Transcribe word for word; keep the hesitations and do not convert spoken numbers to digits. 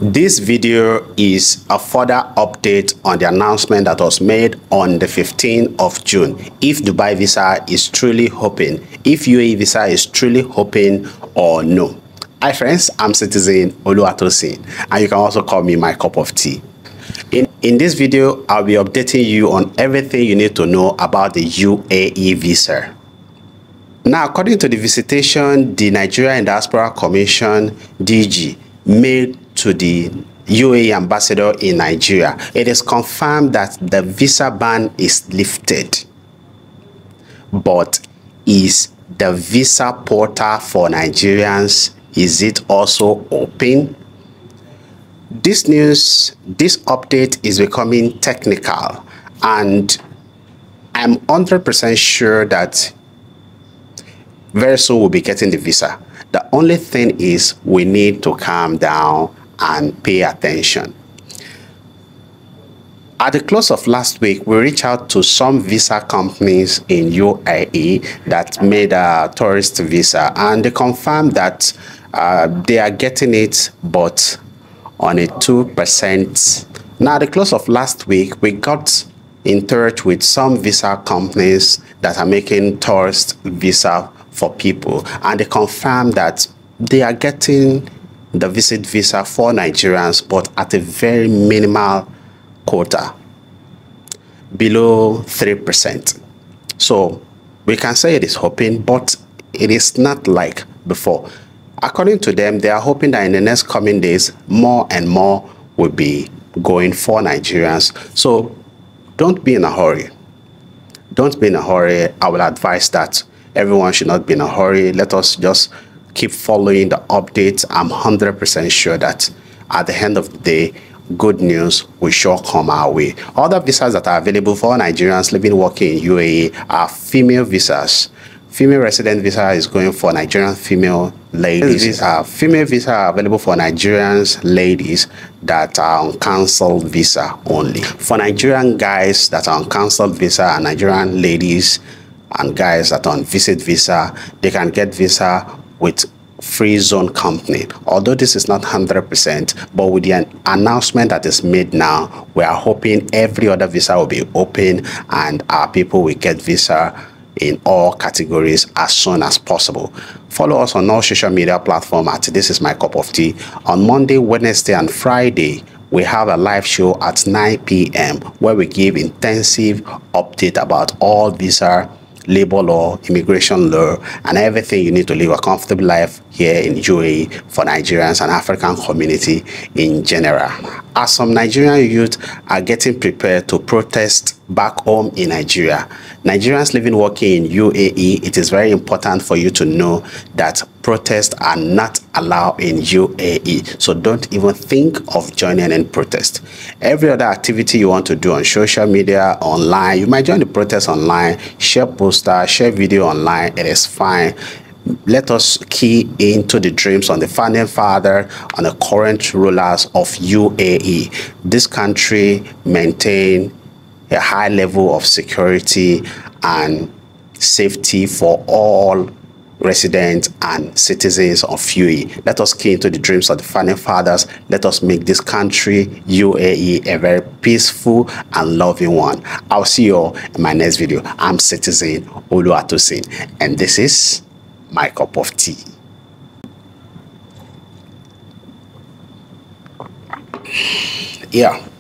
This video is a further update on the announcement that was made on the fifteenth of June. If Dubai visa is truly open, if U A E visa is truly open or no. Hi friends, I'm Citizen Oluwatosin, and you can also call me my cup of tea. In, in this video, I'll be updating you on everything you need to know about the U A E visa. Now, according to the visitation the Nigeria Diaspora Commission D G made to the U A E ambassador in Nigeria, it is confirmed that the visa ban is lifted. But is the visa portal for Nigerians, is it also open? This news, this update is becoming technical, and I'm one hundred percent sure that very soon we'll be getting the visa. The only thing is we need to calm down and pay attention. At the close of last week, we reached out to some visa companies in U A E that made a tourist visa, and they confirmed that uh, they are getting it, but on a two percent. Now, at the close of last week, we got in touch with some visa companies that are making tourist visa for people, and they confirmed that they are getting the visit visa for Nigerians, but at a very minimal quota, below three percent. So we can say it is hoping, but it is not like before. According to them, they are hoping that in the next coming days, more and more will be going for Nigerians. So don't be in a hurry. Don't be in a hurry. I will advise that everyone should not be in a hurry. Let us just keep following the updates. I'm one hundred percent sure that at the end of the day, good news will sure come our way. Other visas that are available for Nigerians living working in U A E are female visas. Female resident visa is going for Nigerian female ladies. Uh, female visa are available for Nigerians ladies that are on cancelled visa only. For Nigerian guys that are on cancelled visa and Nigerian ladies and guys that are on visit visa, they can get visa with free zone company. Although this is not one hundred percent, but with the announcement that is made now, we are hoping every other visa will be open and our people will get visa in all categories as soon as possible. Follow us on all social media platforms at This Is My Cup of Tea. On Monday, Wednesday, and Friday, we have a live show at nine p m where we give intensive update about all visa, labor law, immigration law, and everything you need to live a comfortable life here in U A E for Nigerians and African community in general. As some Nigerian youth are getting prepared to protest back home in Nigeria, Nigerians living working in U A E, it is very important for you to know that protests are not allowed in U A E. So don't even think of joining in protest. Every other activity you want to do on social media, online, you might join the protest online, share poster, share video online, it is fine. Let us key into the dreams on the founding father, on the current rulers of U A E. This country maintain a high level of security and safety for all residents and citizens of U A E. Let us key into the dreams of the founding fathers. Let us make this country, U A E, a very peaceful and loving one. I'll see you all in my next video. I'm Citizen Oluwatosin, and this is my cup of tea. Yeah.